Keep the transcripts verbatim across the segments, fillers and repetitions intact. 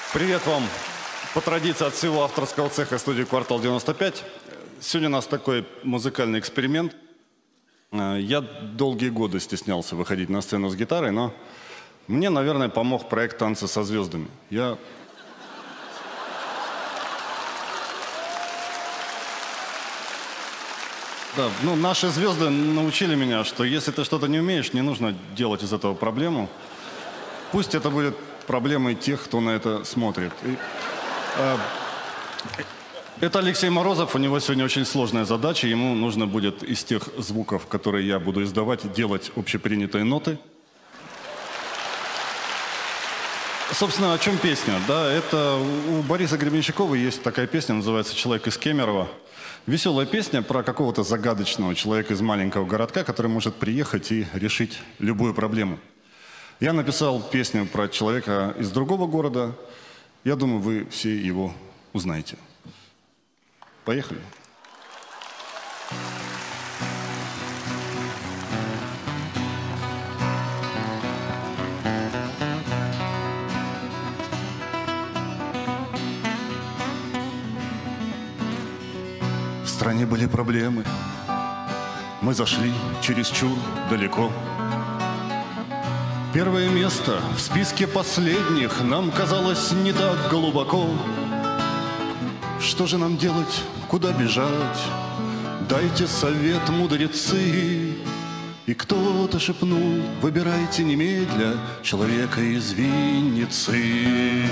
Привет вам. По традиции от всего авторского цеха студии «Квартал девяносто пять». Сегодня у нас такой музыкальный эксперимент. Я долгие годы стеснялся выходить на сцену с гитарой, но мне, наверное, помог проект «Танцы со звездами». Я... Да, ну, наши звезды научили меня, что если ты что-то не умеешь, не нужно делать из этого проблему. Пусть это будет проблемой тех, кто на это смотрит. И, э, это Алексей Морозов, у него сегодня очень сложная задача. Ему нужно будет из тех звуков, которые я буду издавать, делать общепринятые ноты. Собственно, о чем песня? Да, это у Бориса Гребенщикова есть такая песня, называется «Человек из Кемерово». Веселая песня про какого-то загадочного человека из маленького городка, который может приехать и решить любую проблему. Я написал песню про человека из другого города. Я думаю, вы все его узнаете. Поехали. В стране были проблемы. Мы зашли чересчур далеко. Первое место в списке последних нам казалось не так глубоко. Что же нам делать, куда бежать? Дайте совет, мудрецы. И кто-то шепнул: выбирайте немедля человека из Винницы.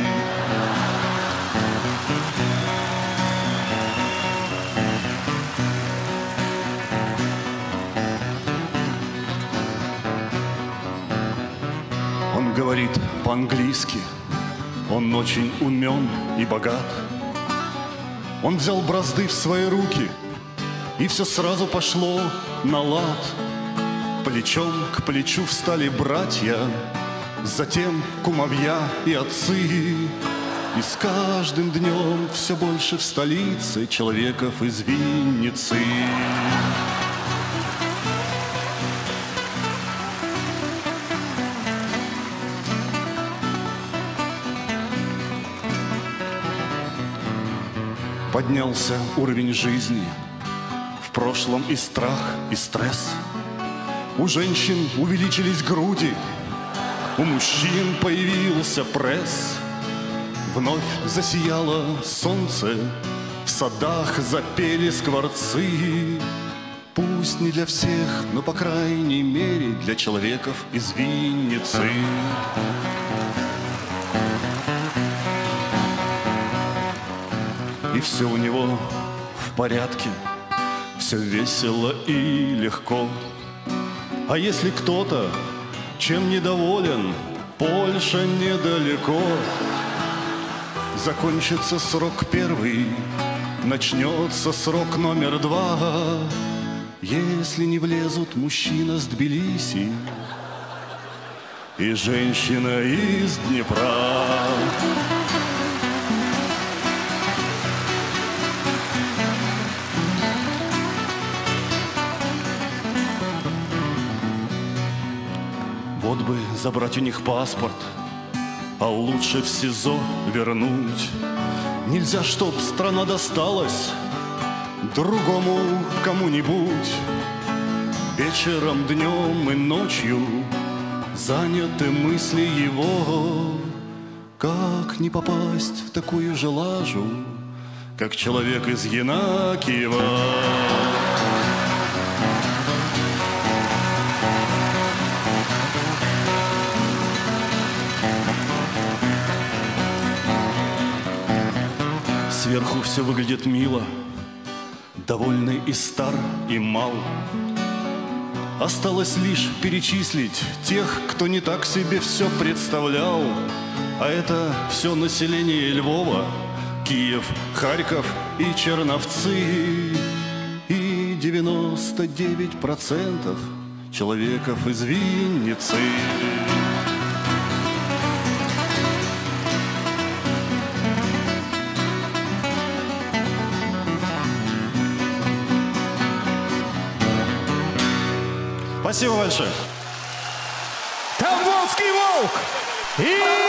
Он говорит по-английски, он очень умен и богат. Он взял бразды в свои руки, и все сразу пошло на лад. Плечом к плечу встали братья, затем кумовья и отцы. И с каждым днем все больше в столице человеков из Винницы. Поднялся уровень жизни, в прошлом и страх, и стресс. У женщин увеличились груди, у мужчин появился пресс. Вновь засияло солнце, в садах запели скворцы. Пусть не для всех, но по крайней мере для человеков из Винницы. И все у него в порядке, все весело и легко. А если кто-то чем недоволен, Польша недалеко. Закончится срок первый, начнется срок номер два. Если не влезут мужчина с Тбилиси и женщина из Днепра. Вот бы забрать у них паспорт, а лучше в СИЗО вернуть. Нельзя, чтоб страна досталась другому кому-нибудь. Вечером, днем и ночью заняты мысли его. Как не попасть в такую же лажу, как человек из Янакиева? Сверху все выглядит мило, довольный и стар, и мал. Осталось лишь перечислить тех, кто не так себе все представлял. А это все население Львова, Киев, Харьков и Черновцы. И девяносто девять процентов человеков из Винницы. Спасибо большое. Тамбовский волк! И...